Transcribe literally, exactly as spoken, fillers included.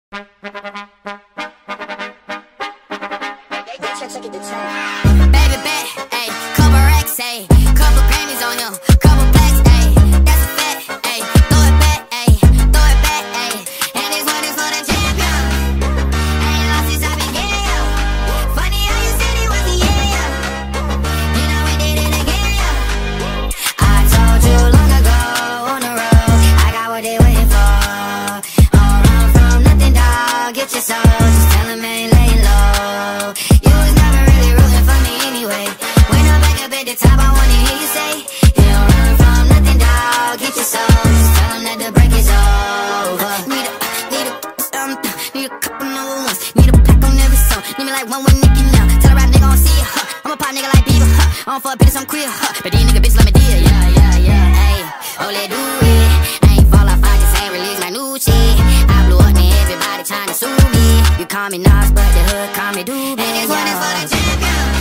Baby bet, ayy, couple racks, ayy, couple Grammys on him, couple plaques, ayy, that's a fact, ayy, throw it back, ayy, throw it back, ayy, and this one is for the champion. Ain't lost since I began, yo. Funny how you said it was the yeah, yo. You know we did it again, yo. I told you long ago on the road, I got what they waiting for. Don't run from nothing, dog, get your soul, just tell them ain't laying low. You was never really rooting for me anyway. When I'm back up at the top, I wanna hear you say, you don't run from nothing, dog, get your soul, just tell them that the break is over. Need a, need a, um, need a couple number ones, need a pack on every song, need me like one with Nicki now. Tell a rap nigga I don't see ya, huh. I'm a pop nigga like Bieber, huh. I don't fuck bitches, I'm queer, huh. But these nigga bitches let me deal, yeah, yeah, yeah, ayy. Oh, let do it. I ain't fall off, I just ain't release my new shit. I blew up and everybody trying to sue me. You call me Nas, but the hood call me Doobie. And this one is for the champion.